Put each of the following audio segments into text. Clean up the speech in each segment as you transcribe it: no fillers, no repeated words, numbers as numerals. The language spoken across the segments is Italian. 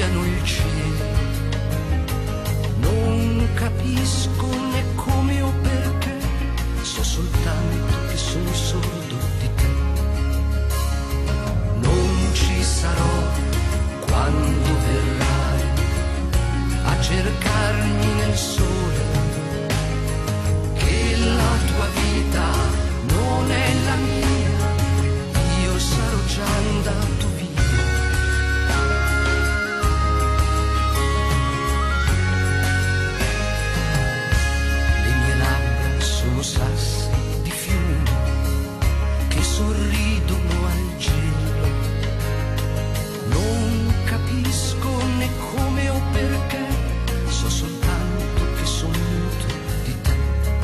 cambiano il cielo. Non capisco né come o perché, so soltanto che sono sordo di te. Non ci sarò quando verrai a cercarmi nel sole, che la tua vita non è la mia, io sarò già andato via. Sassi di fiume che sorridono al gelo. Non capisco né come o perché, so soltanto che sono muto di te.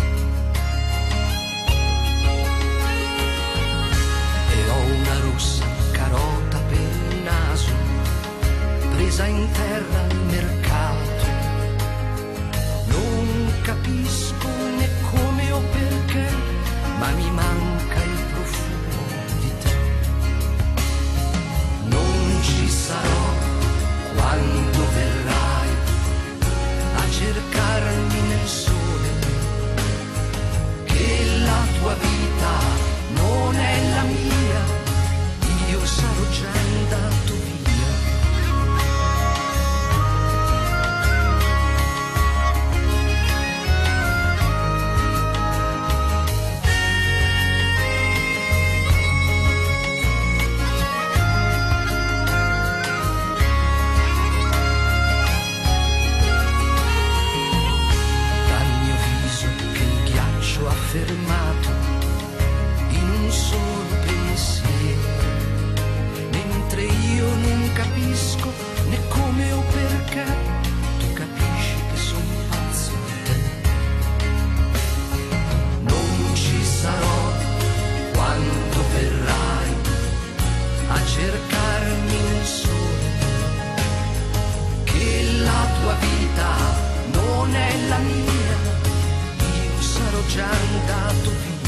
E ho una rossa carota per il naso, presa in terra al mercato. Non capisco né come o perché, ma mi manca il profumo di te. Non ci sarò quando verrai a cercarmi nel sole, che la tua vita non è la mia, io sarò già andato via. Fermato in un solo pensiero, mentre io non capisco né come o perché, tu capisci che sono pazzo di te. Non ci sarò quando verrai a cercarmi nel sole, che la tua vita non è la mia, sarò già andato via.